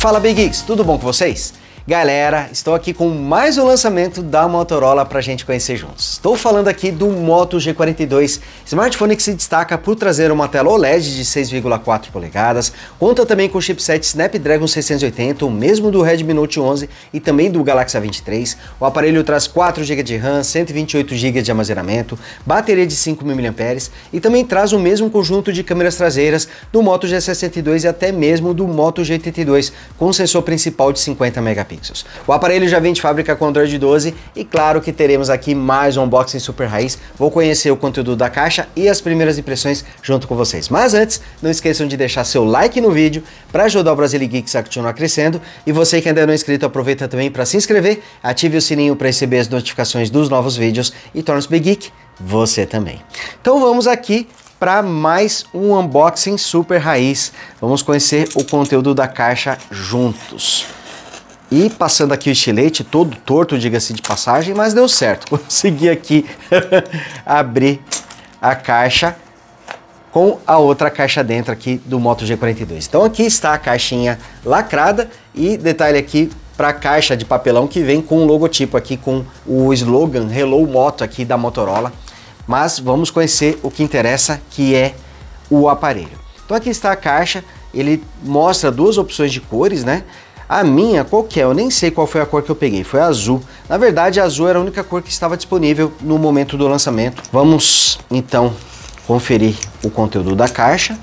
Fala Big Geeks, tudo bom com vocês? Galera, estou aqui com mais um lançamento da Motorola pra gente conhecer juntos. Estou falando aqui do Moto G42, smartphone que se destaca por trazer uma tela OLED de 6,4 polegadas, conta também com o chipset Snapdragon 680, o mesmo do Redmi Note 11 e também do Galaxy A23. O aparelho traz 4 GB de RAM, 128 GB de armazenamento, bateria de 5.000 mAh e também traz o mesmo conjunto de câmeras traseiras do Moto G62 e até mesmo do Moto G82, com o sensor principal de 50 megapixels. O aparelho já vem de fábrica com Android 12 e claro que teremos aqui mais um unboxing super raiz. Vou conhecer o conteúdo da caixa e as primeiras impressões junto com vocês. Mas antes, não esqueçam de deixar seu like no vídeo para ajudar o Brazilian Geeks a continuar crescendo. E você que ainda não é inscrito, aproveita também para se inscrever, ative o sininho para receber as notificações dos novos vídeos e torne-se Big Geek você também. Então vamos aqui para mais um unboxing super raiz. Vamos conhecer o conteúdo da caixa juntos. E passando aqui o estilete, todo torto, diga-se de passagem, mas deu certo. Consegui aqui abrir a caixa com a outra caixa dentro aqui do Moto G42. Então aqui está a caixinha lacrada e detalhe aqui para a caixa de papelão que vem com o logotipo aqui com o slogan Hello Moto aqui da Motorola. Mas vamos conhecer o que interessa, que é o aparelho. Então aqui está a caixa, ele mostra duas opções de cores, né? A minha, qual que é? Eu nem sei qual foi a cor que eu peguei, foi azul. Na verdade, a azul era a única cor que estava disponível no momento do lançamento. Vamos, então, conferir o conteúdo da caixa.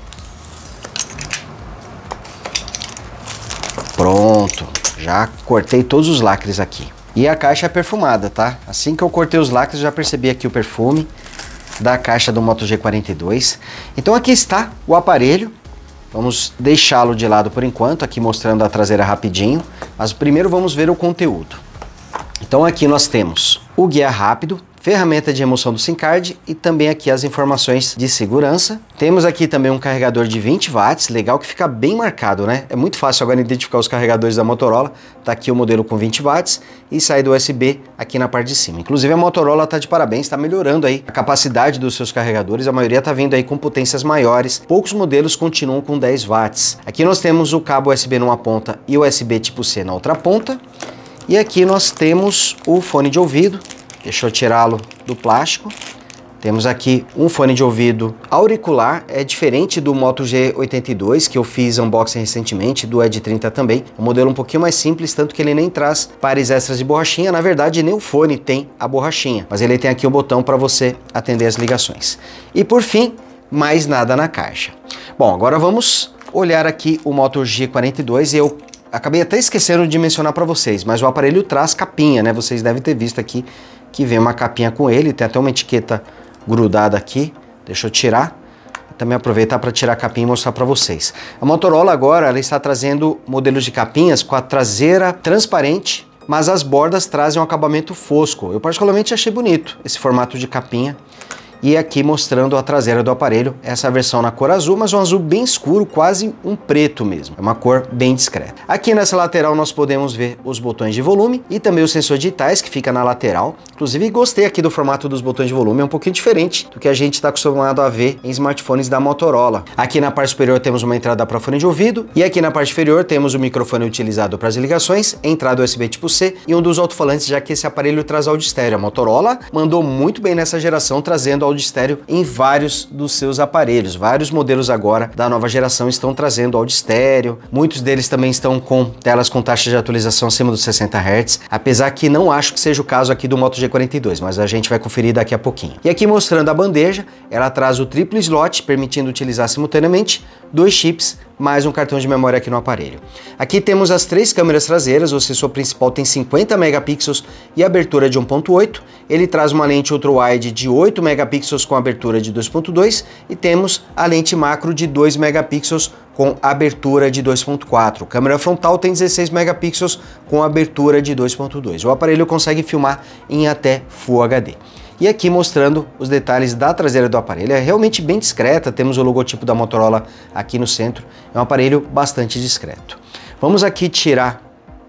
Pronto, já cortei todos os lacres aqui. E a caixa é perfumada, tá? Assim que eu cortei os lacres, já percebi aqui o perfume da caixa do Moto G42. Então aqui está o aparelho. Vamos deixá-lo de lado por enquanto, aqui mostrando a traseira rapidinho, mas primeiro vamos ver o conteúdo. Então aqui nós temos o guia rápido, ferramenta de remoção do SIM card e também aqui as informações de segurança. Temos aqui também um carregador de 20 watts, legal que fica bem marcado, né? É muito fácil agora identificar os carregadores da Motorola. Tá aqui o modelo com 20 watts e saída USB aqui na parte de cima. Inclusive a Motorola tá de parabéns, está melhorando aí a capacidade dos seus carregadores. A maioria tá vindo aí com potências maiores. Poucos modelos continuam com 10 watts. Aqui nós temos o cabo USB numa ponta e o USB tipo C na outra ponta. E aqui nós temos o fone de ouvido. Deixa eu tirá-lo do plástico. Temos aqui um fone de ouvido auricular, é diferente do Moto G82, que eu fiz unboxing recentemente, do Edge 30 também. É um modelo um pouquinho mais simples, tanto que ele nem traz pares extras de borrachinha. Na verdade, nem o fone tem a borrachinha, mas ele tem aqui o botão para você atender as ligações. E por fim, mais nada na caixa. Bom, agora vamos olhar aqui o Moto G42 e eu acabei até esquecendo de mencionar para vocês, mas o aparelho traz capinha, né? Vocês devem ter visto aqui que vem uma capinha com ele, tem até uma etiqueta grudada aqui. Deixa eu tirar, também aproveitar para tirar a capinha e mostrar para vocês. A Motorola agora ela está trazendo modelos de capinhas com a traseira transparente, mas as bordas trazem um acabamento fosco. Eu particularmente achei bonito esse formato de capinha. E aqui mostrando a traseira do aparelho, essa versão na cor azul, mas um azul bem escuro, quase um preto mesmo. É uma cor bem discreta. Aqui nessa lateral nós podemos ver os botões de volume e também o sensor digitais que fica na lateral. Inclusive gostei aqui do formato dos botões de volume, é um pouquinho diferente do que a gente está acostumado a ver em smartphones da Motorola. Aqui na parte superior temos uma entrada para fone de ouvido e aqui na parte inferior temos o microfone utilizado para as ligações, entrada USB tipo C e um dos alto-falantes, já que esse aparelho traz áudio estéreo. A Motorola mandou muito bem nessa geração, trazendo áudio estéreo em vários dos seus aparelhos. Vários modelos agora da nova geração estão trazendo áudio estéreo. Muitos deles também estão com telas com taxa de atualização acima dos 60 Hz, apesar que não acho que seja o caso aqui do Moto G42, mas a gente vai conferir daqui a pouquinho. E aqui mostrando a bandeja, ela traz o triplo slot, permitindo utilizar simultaneamente 2 chips mais um cartão de memória aqui no aparelho. Aqui temos as 3 câmeras traseiras, o sensor principal tem 50 megapixels e abertura de 1.8, ele traz uma lente ultra-wide de 8 megapixels com abertura de 2.2 e temos a lente macro de 2 megapixels com abertura de 2.4. Câmera frontal tem 16 megapixels com abertura de 2.2. O aparelho consegue filmar em até Full HD. E aqui mostrando os detalhes da traseira do aparelho, é realmente bem discreta, temos o logotipo da Motorola aqui no centro, é um aparelho bastante discreto. Vamos aqui tirar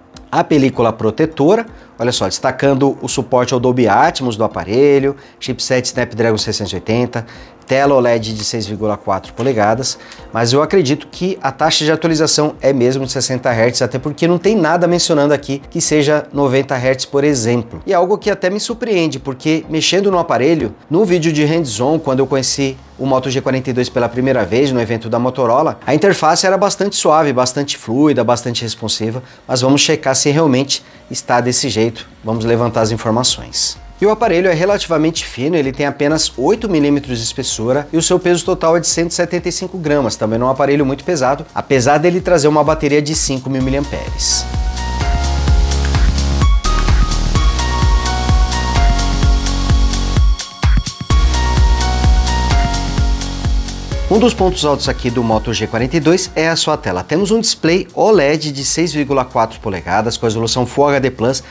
a película protetora, olha só, destacando o suporte ao Dolby Atmos do aparelho, chipset Snapdragon 680, tela OLED de 6,4 polegadas, mas eu acredito que a taxa de atualização é mesmo de 60 Hz, até porque não tem nada mencionando aqui que seja 90 Hz, por exemplo. E é algo que até me surpreende, porque mexendo no aparelho, no vídeo de hands-on, quando eu conheci o Moto G42 pela primeira vez no evento da Motorola, a interface era bastante suave, bastante fluida, bastante responsiva, mas vamos checar se realmente está desse jeito. Vamos levantar as informações. E o aparelho é relativamente fino, ele tem apenas 8 mm de espessura e o seu peso total é de 175 gramas, também não é um aparelho muito pesado, apesar dele trazer uma bateria de 5.000 mAh. Um dos pontos altos aqui do Moto G42 é a sua tela. Temos um display OLED de 6,4 polegadas com resolução Full HD Plus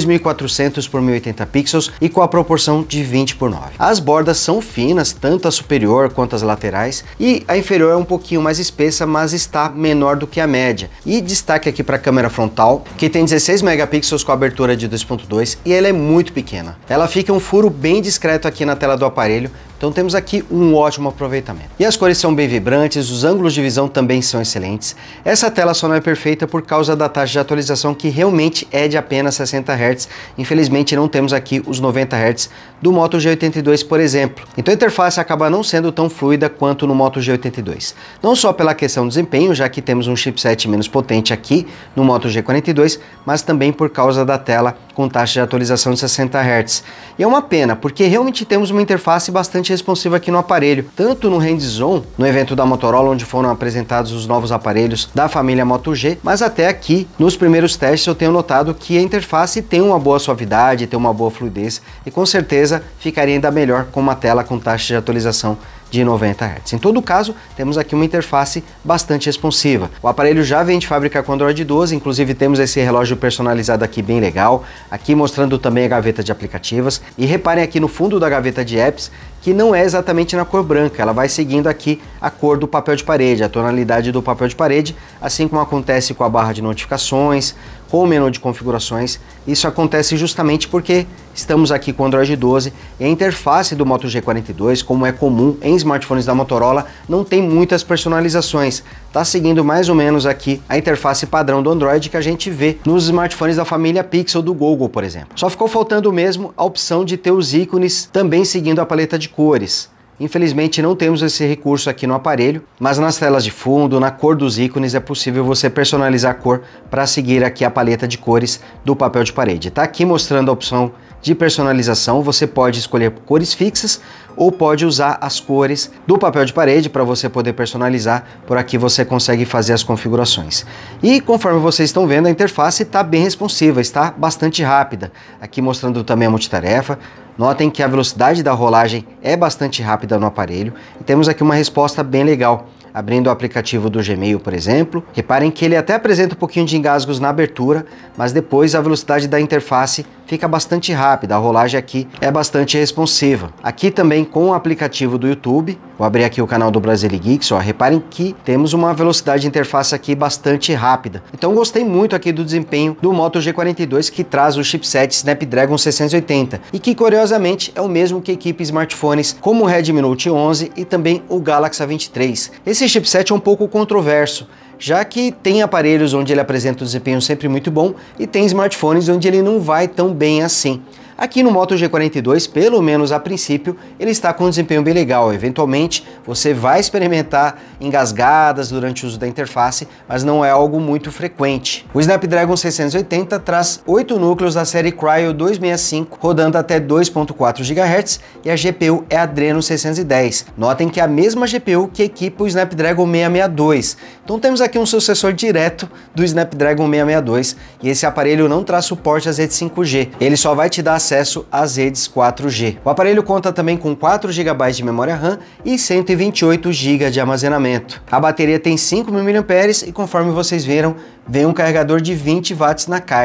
2400 por 1080 pixels e com a proporção de 20:9. As bordas são finas, tanto a superior quanto as laterais, e a inferior é um pouquinho mais espessa, mas está menor do que a média. E destaque aqui para a câmera frontal, que tem 16 megapixels com abertura de 2.2 e ela é muito pequena. Ela fica um furo bem discreto aqui na tela do aparelho, então temos aqui um ótimo aproveitamento. E as cores são bem vibrantes, os ângulos de visão também são excelentes. Essa tela só não é perfeita por causa da taxa de atualização, que realmente é de apenas 60 Hz. Infelizmente não temos aqui os 90 Hz do Moto G82, por exemplo. Então a interface acaba não sendo tão fluida quanto no Moto G82. Não só pela questão do desempenho, já que temos um chipset menos potente aqui no Moto G42, mas também por causa da tela com taxa de atualização de 60 Hz. E é uma pena, porque realmente temos uma interface bastante responsiva aqui no aparelho, tanto no hands-on, no evento da Motorola, onde foram apresentados os novos aparelhos da família Moto G, mas até aqui, nos primeiros testes, eu tenho notado que a interface tem uma boa suavidade, tem uma boa fluidez, e com certeza ficaria ainda melhor com uma tela com taxa de atualização de 90 Hz. Em todo caso, temos aqui uma interface bastante responsiva. O aparelho já vem de fábrica com Android 12, inclusive temos esse relógio personalizado aqui bem legal, aqui mostrando também a gaveta de aplicativos, e reparem aqui no fundo da gaveta de apps, que não é exatamente na cor branca, ela vai seguindo aqui a cor do papel de parede, a tonalidade do papel de parede, assim como acontece com a barra de notificações, com o menu de configurações. Isso acontece justamente porque estamos aqui com o Android 12 e a interface do Moto G42, como é comum em smartphones da Motorola, não tem muitas personalizações. Está seguindo mais ou menos aqui a interface padrão do Android que a gente vê nos smartphones da família Pixel do Google, por exemplo. Só ficou faltando mesmo a opção de ter os ícones também seguindo a paleta de cores. Infelizmente não temos esse recurso aqui no aparelho, mas nas telas de fundo, na cor dos ícones, é possível você personalizar a cor para seguir aqui a paleta de cores do papel de parede. Está aqui mostrando a opção de personalização, você pode escolher cores fixas ou pode usar as cores do papel de parede para você poder personalizar. Por aqui você consegue fazer as configurações. E conforme vocês estão vendo, a interface está bem responsiva, está bastante rápida. Aqui mostrando também a multitarefa. Notem que a velocidade da rolagem é bastante rápida no aparelho e temos aqui uma resposta bem legal. Abrindo o aplicativo do Gmail, por exemplo, reparem que ele até apresenta um pouquinho de engasgos na abertura, mas depois a velocidade da interface fica bastante rápida, a rolagem aqui é bastante responsiva. Aqui também com o aplicativo do YouTube, vou abrir aqui o canal do Brazilian Geeks, ó, reparem que temos uma velocidade de interface aqui bastante rápida. Então gostei muito aqui do desempenho do Moto G42, que traz o chipset Snapdragon 680 e que curiosamente é o mesmo que equipe smartphones como o Redmi Note 11 e também o Galaxy A23. Esse chipset é um pouco controverso, já que tem aparelhos onde ele apresenta um desempenho sempre muito bom e tem smartphones onde ele não vai tão bem assim. Aqui no Moto G42, pelo menos a princípio, ele está com um desempenho bem legal. Eventualmente, você vai experimentar engasgadas durante o uso da interface, mas não é algo muito frequente. O Snapdragon 680 traz 8 núcleos da série Cryo 265, rodando até 2.4 GHz, e a GPU é Adreno 610. Notem que é a mesma GPU que equipa o Snapdragon 662. Então temos aqui um sucessor direto do Snapdragon 662, e esse aparelho não traz suporte às redes 5G. Ele só vai te dar acesso às redes 4G. O aparelho conta também com 4 GB de memória RAM e 128 GB de armazenamento. A bateria tem 5.000 mAh e, conforme vocês viram, vem um carregador de 20 watts na caixa.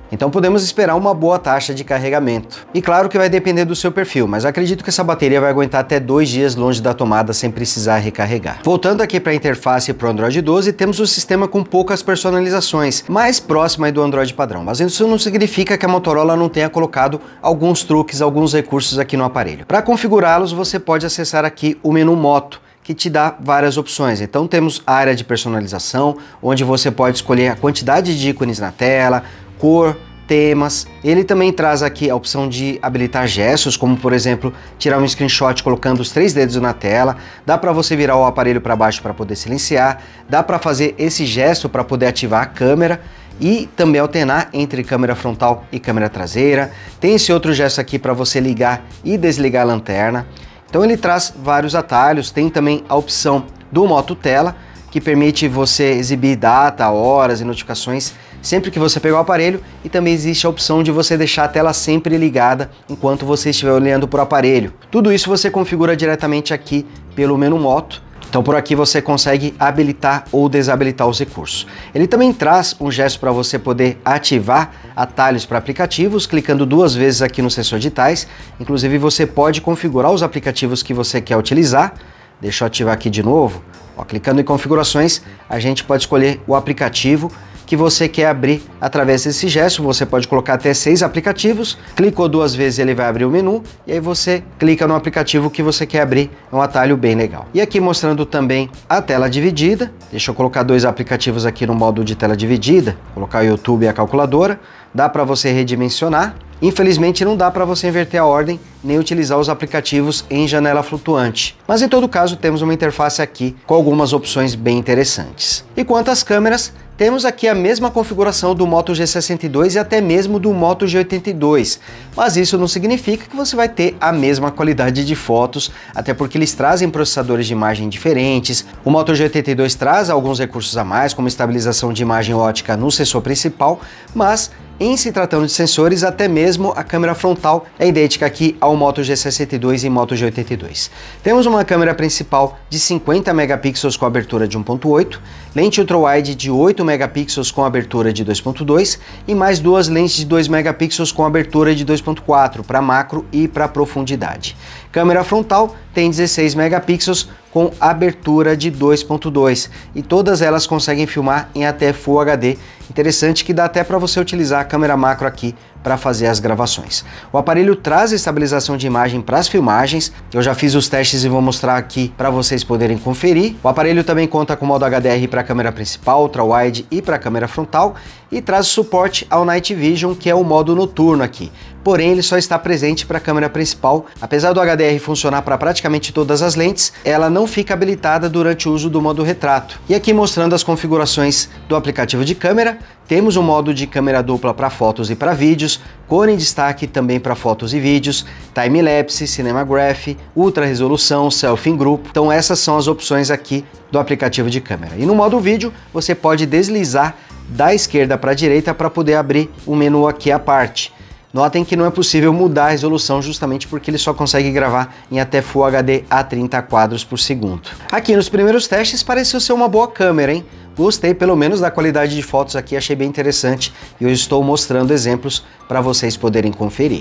Então podemos esperar uma boa taxa de carregamento. E claro que vai depender do seu perfil, mas acredito que essa bateria vai aguentar até 2 dias longe da tomada sem precisar recarregar. Voltando aqui para a interface para o Android 12, temos um sistema com poucas personalizações, mais próximo aí do Android padrão, mas isso não significa que a Motorola não tenha colocado alguns truques, alguns recursos aqui no aparelho. Para configurá-los, você pode acessar aqui o menu Moto, que te dá várias opções. Então temos a área de personalização, onde você pode escolher a quantidade de ícones na tela, cor, temas. Ele também traz aqui a opção de habilitar gestos, como por exemplo, tirar um screenshot colocando os 3 dedos na tela. Dá para você virar o aparelho para baixo para poder silenciar. Dá para fazer esse gesto para poder ativar a câmera e também alternar entre câmera frontal e câmera traseira. Tem esse outro gesto aqui para você ligar e desligar a lanterna. Então ele traz vários atalhos. Tem também a opção do Moto Tela, que permite você exibir data, horas e notificações sempre que você pegar o aparelho, e também existe a opção de você deixar a tela sempre ligada enquanto você estiver olhando para o aparelho. Tudo isso você configura diretamente aqui pelo menu Moto. Então por aqui você consegue habilitar ou desabilitar os recursos. Ele também traz um gesto para você poder ativar atalhos para aplicativos, clicando 2 vezes aqui no sensor de tais. Inclusive você pode configurar os aplicativos que você quer utilizar. Deixa eu ativar aqui de novo. Ó, clicando em configurações, a gente pode escolher o aplicativo que você quer abrir através desse gesto. Você pode colocar até 6 aplicativos, clicou 2 vezes ele vai abrir o menu, e aí você clica no aplicativo que você quer abrir. É um atalho bem legal. E aqui mostrando também a tela dividida. Deixa eu colocar 2 aplicativos aqui no modo de tela dividida, colocar o YouTube e a calculadora. Dá para você redimensionar. Infelizmente não dá para você inverter a ordem nem utilizar os aplicativos em janela flutuante, mas em todo caso temos uma interface aqui com algumas opções bem interessantes. E quanto às câmeras, temos aqui a mesma configuração do Moto G62 e até mesmo do Moto G82, mas isso não significa que você vai ter a mesma qualidade de fotos, até porque eles trazem processadores de imagem diferentes. O Moto G82 traz alguns recursos a mais, como estabilização de imagem ótica no sensor principal, mas em se tratando de sensores, até mesmo a câmera frontal é idêntica aqui ao Moto G62 e Moto G82. Temos uma câmera principal de 50 megapixels com abertura de 1.8, lente ultra-wide de 8 megapixels com abertura de 2.2 e mais 2 lentes de 2 megapixels com abertura de 2.4 para macro e para profundidade. Câmera frontal tem 16 megapixels com abertura de 2.2 e todas elas conseguem filmar em até Full HD. Interessante que dá até para você utilizar a câmera macro aqui para fazer as gravações. O aparelho traz estabilização de imagem para as filmagens. Eu já fiz os testes e vou mostrar aqui para vocês poderem conferir. O aparelho também conta com modo HDR para a câmera principal, ultra-wide e para a câmera frontal, e traz suporte ao Night Vision, que é o modo noturno aqui. Porém, ele só está presente para a câmera principal. Apesar do HDR funcionar para praticamente todas as lentes, ela não fica habilitada durante o uso do modo retrato. E aqui mostrando as configurações do aplicativo de câmera, temos um modo de câmera dupla para fotos e para vídeos, cor em destaque também para fotos e vídeos, time-lapse, cinemagraph, ultra resolução, selfie em grupo. Então essas são as opções aqui do aplicativo de câmera. E no modo vídeo, você pode deslizar da esquerda para a direita para poder abrir o menu aqui à parte. Notem que não é possível mudar a resolução justamente porque ele só consegue gravar em até Full HD a 30 quadros por segundo. Aqui nos primeiros testes pareceu ser uma boa câmera, hein? Gostei pelo menos da qualidade de fotos aqui, achei bem interessante e eu estou mostrando exemplos para vocês poderem conferir.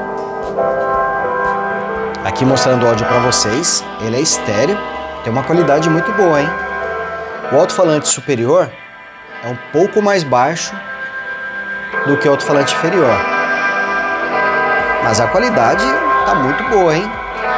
Aqui mostrando o áudio para vocês, ele é estéreo, tem uma qualidade muito boa, hein? O alto-falante superior é um pouco mais baixo do que o alto-falante inferior, mas a qualidade tá muito boa, hein?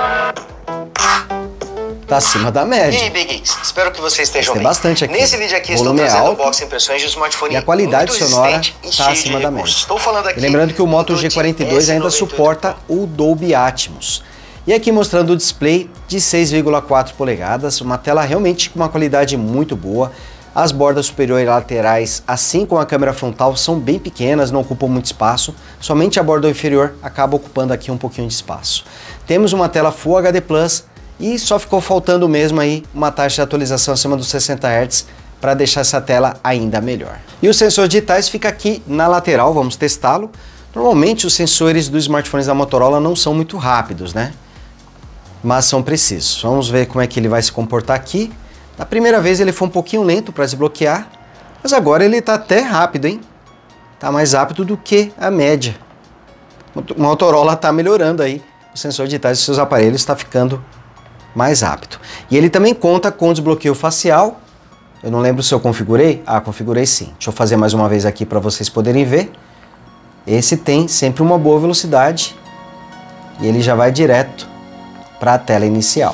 Tá acima da média. E aí, Big Geeks, espero que vocês estejam bem. Tem bastante aqui. Nesse vídeo aqui estou trazendo unboxing impressões de um smartphone e a qualidade muito sonora está acima da média. Estou falando aqui. E lembrando que o Moto G42 ainda suporta o Dolby Atmos. E aqui mostrando o display de 6,4 polegadas, uma tela realmente com uma qualidade muito boa. As bordas superior e laterais, assim como a câmera frontal, são bem pequenas, não ocupam muito espaço. Somente a borda inferior acaba ocupando aqui um pouquinho de espaço. Temos uma tela Full HD Plus e só ficou faltando mesmo aí uma taxa de atualização acima dos 60 Hz para deixar essa tela ainda melhor. E o sensor digitais fica aqui na lateral, vamos testá-lo. Normalmente os sensores dos smartphones da Motorola não são muito rápidos, né? Mas são precisos. Vamos ver como é que ele vai se comportar aqui. Na primeira vez ele foi um pouquinho lento para desbloquear, mas agora ele está até rápido, hein? tá mais rápido do que a média. O Motorola tá melhorando aí, o sensor digital dos seus aparelhos está ficando mais rápido. E ele também conta com desbloqueio facial. Eu não lembro se eu configurei. Ah, configurei sim. Deixa eu fazer mais uma vez aqui para vocês poderem ver. Esse tem sempre uma boa velocidade e ele já vai direto para a tela inicial.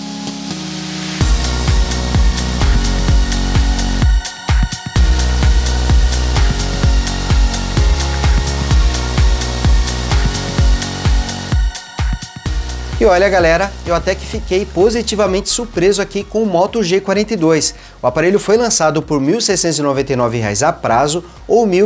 E olha galera, eu até que fiquei positivamente surpreso aqui com o Moto G42. O aparelho foi lançado por R$ 1.699 a prazo ou R$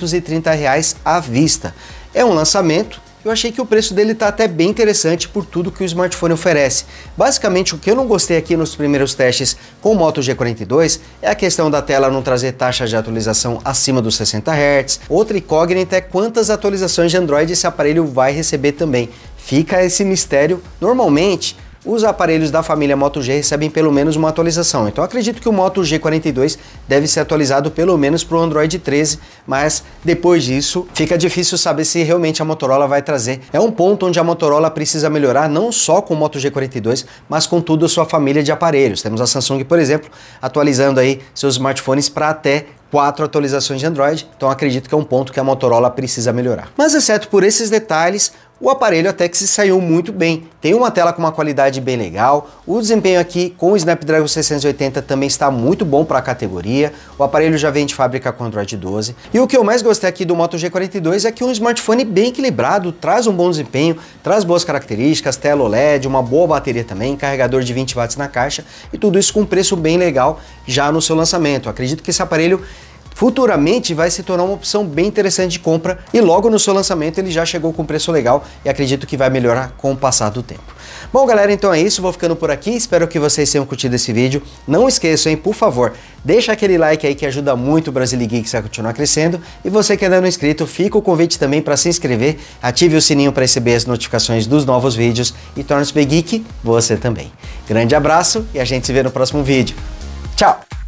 1.530 à vista. É um lançamento, eu achei que o preço dele está até bem interessante por tudo que o smartphone oferece. Basicamente o que eu não gostei aqui nos primeiros testes com o Moto G42 é a questão da tela não trazer taxa de atualização acima dos 60 Hz. Outra incógnita é quantas atualizações de Android esse aparelho vai receber também. Fica esse mistério. Normalmente, os aparelhos da família Moto G recebem pelo menos uma atualização. Então acredito que o Moto G42 deve ser atualizado pelo menos para o Android 13, mas depois disso fica difícil saber se realmente a Motorola vai trazer. É um ponto onde a Motorola precisa melhorar não só com o Moto G42, mas com toda a sua família de aparelhos. Temos a Samsung, por exemplo, atualizando aí seus smartphones para até 4 atualizações de Android, então acredito que é um ponto que a Motorola precisa melhorar. Mas exceto por esses detalhes, o aparelho até que se saiu muito bem. Tem uma tela com uma qualidade bem legal, o desempenho aqui com o Snapdragon 680 também está muito bom para a categoria, o aparelho já vem de fábrica com Android 12. E o que eu mais gostei aqui do Moto G42 é que um smartphone bem equilibrado, traz um bom desempenho, traz boas características, tela OLED, uma boa bateria também, carregador de 20 watts na caixa e tudo isso com um preço bem legal já no seu lançamento. Acredito que esse aparelho futuramente vai se tornar uma opção bem interessante de compra e logo no seu lançamento ele já chegou com preço legal e acredito que vai melhorar com o passar do tempo. Bom galera, então é isso, vou ficando por aqui, espero que vocês tenham curtido esse vídeo. Não esqueçam, hein, por favor, deixa aquele like aí que ajuda muito o Brasilegeeks a continuar crescendo e você que ainda não é inscrito, fica o convite também para se inscrever, ative o sininho para receber as notificações dos novos vídeos e torne-se bem geek você também. Grande abraço e a gente se vê no próximo vídeo. Tchau!